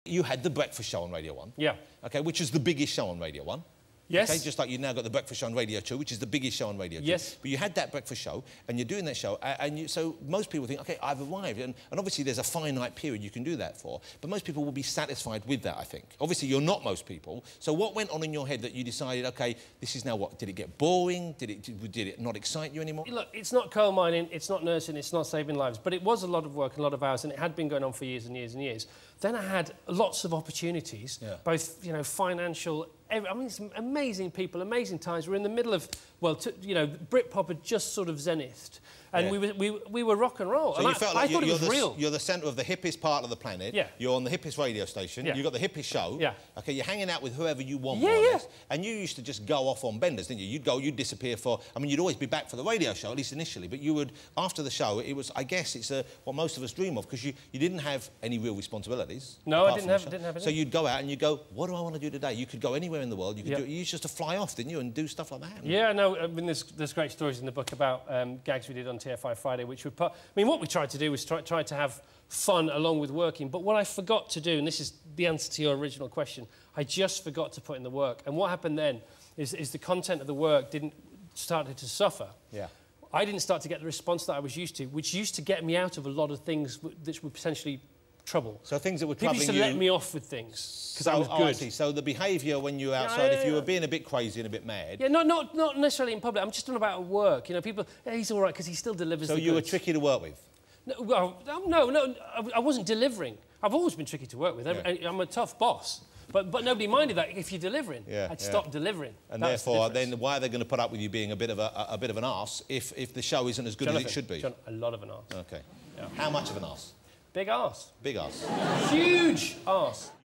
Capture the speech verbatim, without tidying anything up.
you had the breakfast show on Radio one. Yeah. OK, which is the biggest show on Radio one. Yes. Okay, just like you've now got the breakfast show on Radio two, which is the biggest show on Radio two. Yes. But you had that breakfast show, and you're doing that show, and you, so most people think, OK, I've arrived. And, and obviously there's a finite period you can do that for, but most people will be satisfied with that, I think. Obviously, you're not most people. So what went on in your head that you decided, OK, this is now what? Did it get boring? Did it, did it not excite you anymore? Look, it's not coal mining, it's not nursing, it's not saving lives, but it was a lot of work and a lot of hours, and it had been going on for years and years and years. Then I had lots of opportunities, yeah. both, you know, financial. I mean, some amazing people, amazing times. We're in the middle of, well, t you know, Britpop had just sort of zenithed, and yeah. we were we, we were rock and roll. So and you I, felt like I thought you're, it was the, real. You're the centre of the hippest part of the planet. Yeah. You're on the hippest radio station. Yeah. You've got the hippest show. Yeah. OK, you're hanging out with whoever you want, yeah, more or yeah. less. And you used to just go off on benders, didn't you? You'd go, you'd disappear for. I mean, you'd always be back for the radio show, at least initially. But you would, after the show, it was, I guess, it's a, what most of us dream of, because you, you didn't have any real responsibilities. No, I didn't have, didn't have any. So you'd go out and you'd go, what do I want to do today? You could go anywhere in the world. You could yep. do, you used just to fly off, didn't you, and do stuff like that? Yeah, no, I mean, there's, there's great stories in the book about um, gags we did on T F I Friday, which were part... I mean, what we tried to do was try, try to have fun along with working, but what I forgot to do, and this is the answer to your original question, I just forgot to put in the work. And what happened then is, is the content of the work didn't started to suffer. Yeah. I didn't start to get the response that I was used to, which used to get me out of a lot of things that were potentially trouble. So things that were People troubling used to you... let me off with things, because so, I was oh, good. I see. So the behaviour when you were outside, yeah, yeah, if you yeah. were being a bit crazy and a bit mad... Yeah, not, not, not necessarily in public. I'm just talking about at work. You know, people, yeah, he's all right because he still delivers So the you goods. were tricky to work with? No, well, no, no, I, I wasn't delivering. I've always been tricky to work with. Yeah. I'm a tough boss. But, but nobody minded that if you're delivering. Yeah, I'd yeah. stop delivering. And That's therefore, the then why are they going to put up with you being a bit of a, a, a bit of an arse if, if the show isn't as good Jonathan, as it should be? John, a lot of an arse. OK. Yeah. How much of an arse? Big arse. Big arse. Huge arse.